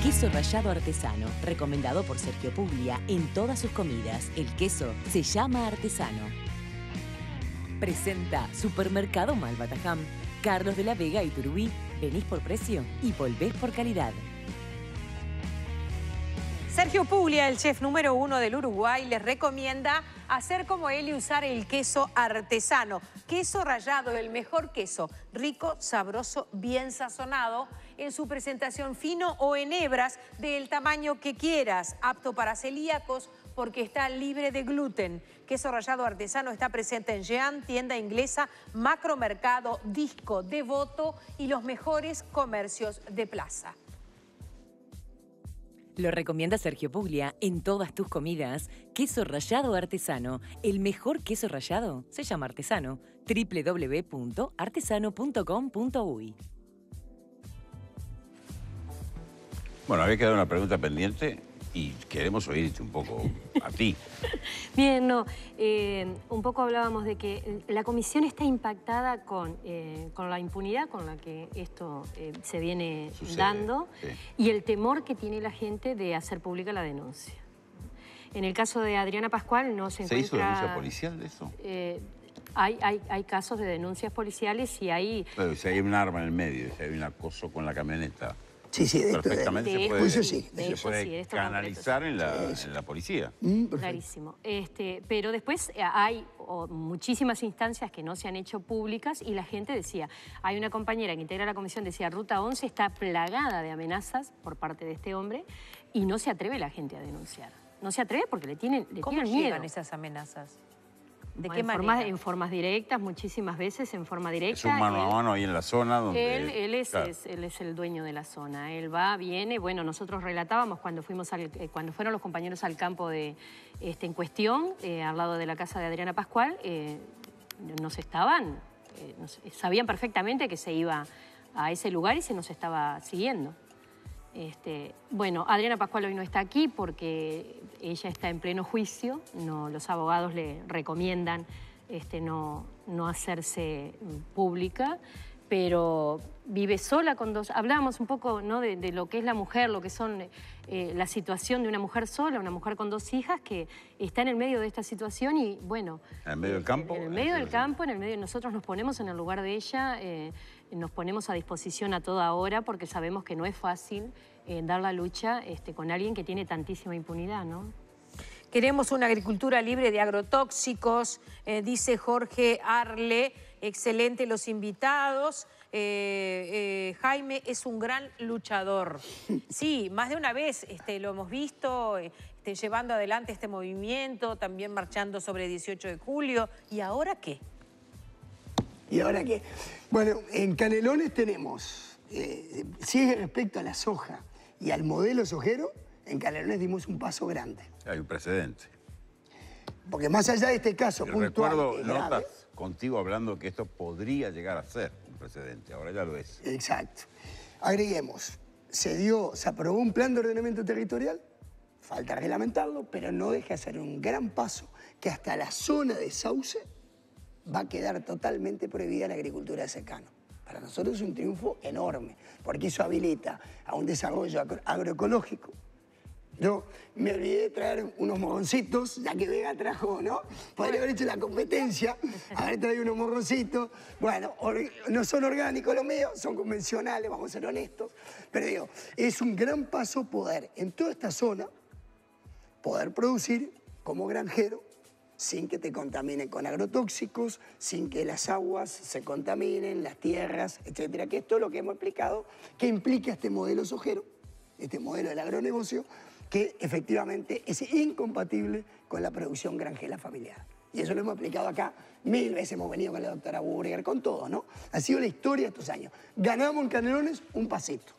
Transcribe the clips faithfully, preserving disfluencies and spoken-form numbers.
Queso rallado artesano, recomendado por Sergio Puglia en todas sus comidas. El queso se llama artesano. Presenta Supermercado Malbatajam, Carlos de la Vega y Turubí. Venís por precio y volvés por calidad. Sergio Puglia, el chef número uno del Uruguay, les recomienda hacer como él y usar el queso artesano. Queso rallado, el mejor queso, rico, sabroso, bien sazonado, en su presentación fino o en hebras del tamaño que quieras, apto para celíacos porque está libre de gluten. Queso rallado artesano está presente en Jean, tienda inglesa, Macromercado, Disco, Devoto y los mejores comercios de plaza. Lo recomienda Sergio Puglia en todas tus comidas. Queso rallado artesano. El mejor queso rallado se llama artesano. doble u doble u doble u punto artesano punto com punto uy. Bueno, había quedado una pregunta pendiente y queremos oírte un poco a ti. Bien, no, eh, un poco hablábamos de que la comisión está impactada con, eh, con la impunidad con la que esto eh, se viene Sucede, dando sí. Y el temor que tiene la gente de hacer pública la denuncia. En el caso de Adriana Pascual no se encuentra... ¿Se hizo denuncia policial de eso? Eh, hay, hay, hay casos de denuncias policiales y hay... Pero si hay un arma en el medio, si hay un acoso con la camioneta... Sí, sí, de perfectamente de se esto puede, sí, sí, de se eso puede sí, de esto canalizar en la, concreto, sí. en la policía. Mm, perfecto. Clarísimo. Este, pero después hay oh, muchísimas instancias que no se han hecho públicas y la gente decía, hay una compañera que integra la comisión, decía, Ruta once está plagada de amenazas por parte de este hombre y no se atreve la gente a denunciar. No se atreve porque le tienen, le ¿Cómo tienen miedo. llegan esas amenazas? ¿De qué en manera? Formas, en formas directas, muchísimas veces en forma directa. Es un mano él, a mano ahí en la zona donde... Él, él, es, claro. es, él es el dueño de la zona. Él va, viene. Bueno, nosotros relatábamos cuando, fuimos al, eh, cuando fueron los compañeros al campo de, este, en cuestión, eh, al lado de la casa de Adriana Pascual, eh, nos estaban, eh, nos, sabían perfectamente que se iba a ese lugar y se nos estaba siguiendo. Este, bueno, Adriana Pascual hoy no está aquí porque ella está en pleno juicio. No, los abogados le recomiendan este, no, no hacerse pública, pero vive sola con dos... Hablábamos un poco, ¿no?, de, de lo que es la mujer, lo que son eh, la situación de una mujer sola, una mujer con dos hijas que está en el medio de esta situación y, bueno... ¿En el medio del campo? En el medio del campo, en el medio... Nosotros nos ponemos en el lugar de ella, eh, nos ponemos a disposición a toda hora porque sabemos que no es fácil eh, dar la lucha este, con alguien que tiene tantísima impunidad, ¿no? Queremos una agricultura libre de agrotóxicos, eh, dice Jorge Arle. Excelente los invitados. Eh, eh, Jaime es un gran luchador. Sí, más de una vez este, lo hemos visto este, llevando adelante este movimiento, también marchando sobre el dieciocho de julio. ¿Y ahora qué? ¿Y ahora qué? Bueno, en Canelones tenemos, eh, si es respecto a la soja y al modelo sojero, en Canelones dimos un paso grande. Hay un precedente. Porque más allá de este caso Yo puntual, recuerdo que es notas grave, contigo hablando que esto podría llegar a ser un precedente. Ahora ya lo es. exacto. Agreguemos, se dio, se aprobó un plan de ordenamiento territorial, falta reglamentarlo, pero no deja de ser un gran paso que hasta la zona de Sauce va a quedar totalmente prohibida la agricultura de secano. Para nosotros es un triunfo enorme, porque eso habilita a un desarrollo agro agroecológico. Yo me olvidé de traer unos morroncitos, ya que Vega trajo, ¿no? Podría haber hecho la competencia, haber traído unos morroncitos. Bueno, no son orgánicos los míos, son convencionales, vamos a ser honestos. Pero digo, es un gran paso poder, en toda esta zona, poder producir como granjero sin que te contaminen con agrotóxicos, sin que las aguas se contaminen, las tierras, etcétera. Que esto es lo que hemos explicado, que implica este modelo sojero, este modelo del agronegocio, que efectivamente es incompatible con la producción granjera familiar. Y eso lo hemos explicado acá mil veces, hemos venido con la doctora Burger, con todo, ¿no? Ha sido la historia de estos años. Ganamos en Canelones un pasito.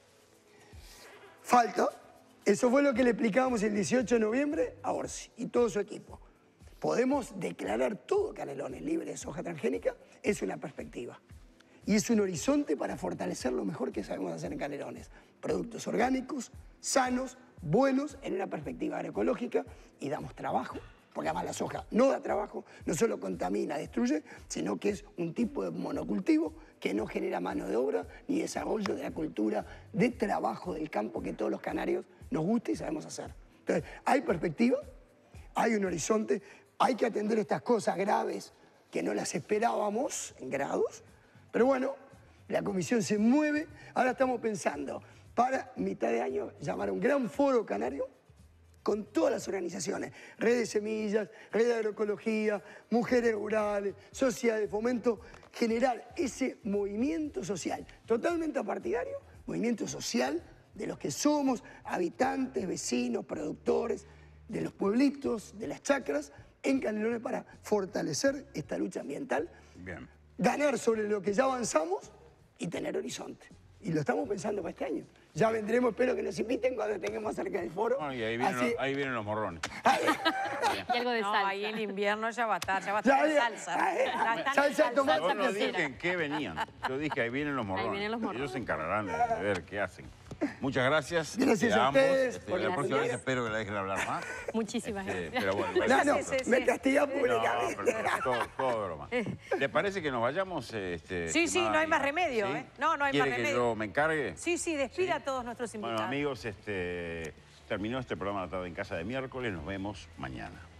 Falta, eso fue lo que le explicábamos el dieciocho de noviembre a Orsi y todo su equipo. Podemos declarar todo Canelones libre de soja transgénica, es una perspectiva. Y es un horizonte para fortalecer lo mejor que sabemos hacer en Canelones. Productos orgánicos, sanos, buenos, en una perspectiva agroecológica, y damos trabajo, porque además la soja no da trabajo, no solo contamina, destruye, sino que es un tipo de monocultivo que no genera mano de obra ni desarrollo de la cultura de trabajo del campo que todos los canarios nos gusta y sabemos hacer. Entonces, hay perspectiva, hay un horizonte, hay que atender estas cosas graves que no las esperábamos en grados, pero bueno, la comisión se mueve. Ahora estamos pensando para mitad de año llamar a un gran foro canario con todas las organizaciones, Red de Semillas, Red de Agroecología, Mujeres Rurales, Sociedad de Fomento, generar ese movimiento social totalmente apartidario, movimiento social de los que somos habitantes, vecinos, productores, de los pueblitos, de las chacras, en Canelones para fortalecer esta lucha ambiental, Bien. ganar sobre lo que ya avanzamos y tener horizonte. Y lo estamos pensando para este año. Ya vendremos, espero que nos inviten cuando tengamos cerca del foro. Bueno, y ahí vienen, Así- los, ahí vienen los morrones. Y algo de No, salsa. ahí en invierno ya va a estar, ya va a Ya, estar ya, salsa. ah, eh, Ya están salsa de en tomate. Yo no casera. dije en qué venían. Yo dije, ahí vienen los morrones. vienen los morrones. Ellos se encargarán de, de ver qué hacen. Muchas gracias. Gracias a ambos. ustedes Este, por la la próxima vez oportunidad. espero que la dejen hablar más. Muchísimas Este, gracias. pero bueno, No, gracias. no, Sí, sí, me sí. castiga No, públicamente. pero todo, todo broma. ¿Le parece que nos vayamos? Este, Sí, sí, estimada no hay más amiga? remedio, ¿Sí? ¿eh? No, no hay ¿Quiere más que remedio. yo me encargue? Sí, sí, despida a todos nuestros invitados. Bueno, amigos, este, terminó este programa de La Tarde en Casa de miércoles. Nos vemos mañana.